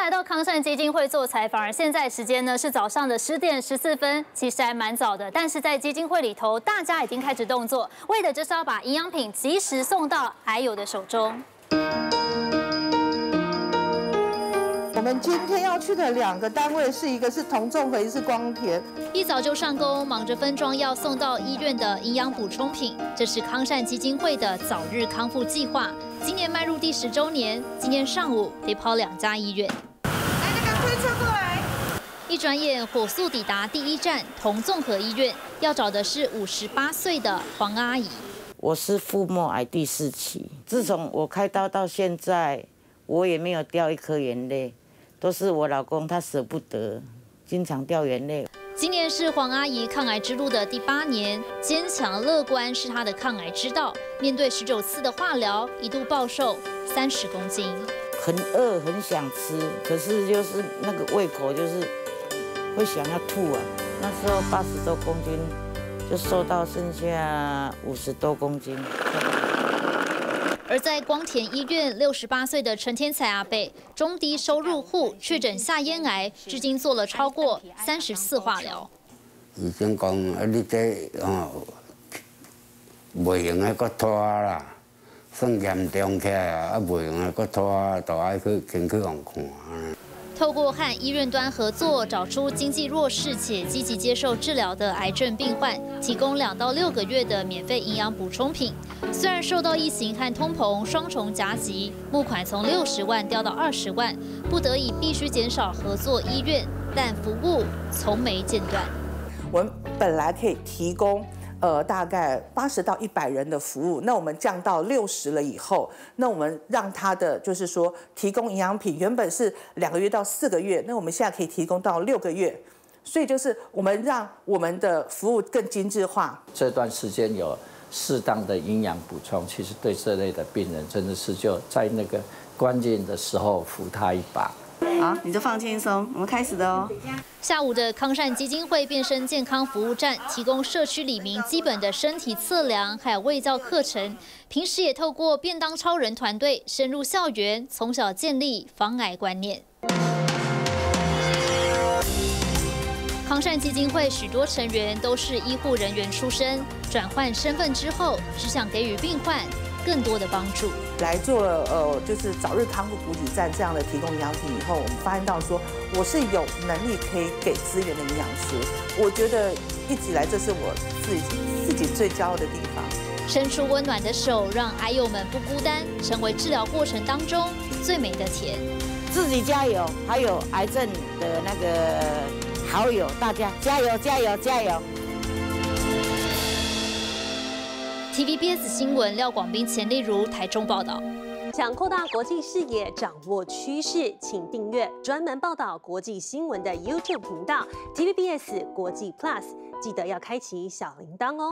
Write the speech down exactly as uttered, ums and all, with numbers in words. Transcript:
来到康善基金会做采访，而现在时间呢是早上的十点十四分，其实还蛮早的。但是在基金会里头，大家已经开始动作，为的就是要把营养品及时送到癌友的手中。 我们今天要去的两个单位是一个是同众和一个是光田。 一早就上工，忙着分装要送到医院的营养补充品。这是康善基金会的早日康复计划，今年迈入第十周年。今天上午得跑两家医院。 来，那个推车过来。 一转眼火速抵达第一站同综合医院，要找的是五十八岁的黄阿姨。 我是腹膜癌第四期，自从我开刀到现在，我也没有掉一颗眼泪。 都是我老公，他舍不得，经常掉眼泪。 今年是黄阿姨抗癌之路的第八年，坚强乐观是她的抗癌之道。面对十九次的化疗，一度暴瘦三十公斤。 很饿，很想吃，可是就是那个胃口就是会想要吐啊。那时候八十多公斤，就瘦到剩下五十多公斤。 而在光田医院，六十八岁的陈天才阿伯，中低收入户，确诊下咽癌，至今做了超过三十次化疗。 医生讲，啊，你这哦，袂用的搁拖啦，算严重起来啊，啊袂用的搁拖，就爱去先去互看。 透过和医院端合作，找出经济弱势且积极接受治疗的癌症病患，提供两到六个月的免费营养补充品。虽然受到疫情和通膨双重夹击，募款从六十万掉到二十万，不得已必须减少合作医院，但服务从没间断。 我们本来可以提供。 呃，大概八十到一百人的服务，那我们降到六十了以后，那我们让他的就是说提供营养品，原本是两个月到四个月，那我们现在可以提供到六个月，所以就是我们让我们的服务更精致化。 这段时间有适当的营养补充，其实对这类的病人真的是就在那个关键的时候扶他一把。 好，你就放轻松，我们开始的哦。 下午的康善基金会变身健康服务站，提供社区里民基本的身体测量，还有卫教课程。平时也透过便当超人团队深入校园，从小建立防癌观念。康善基金会许多成员都是医护人员出身，转换身份之后，只想给予病患 更多的帮助， 来做了呃，就是早日康复补给站这样的提供营养品以后，我们发现到说，我是有能力可以给资源的营养师。我觉得一直以来这是我自己自己最骄傲的地方。 伸出温暖的手，让癌友们不孤单，成为治疗过程当中最美的甜。 自己加油，还有癌症的那个好友，大家加油加油加油！ T V B S 新闻廖广斌、钱丽如台中报道。 想扩大国际视野，掌握趋势，请订阅专门报道国际新闻的 YouTube 频道 T V B S 国际 Plus， 记得要开启小铃铛哦。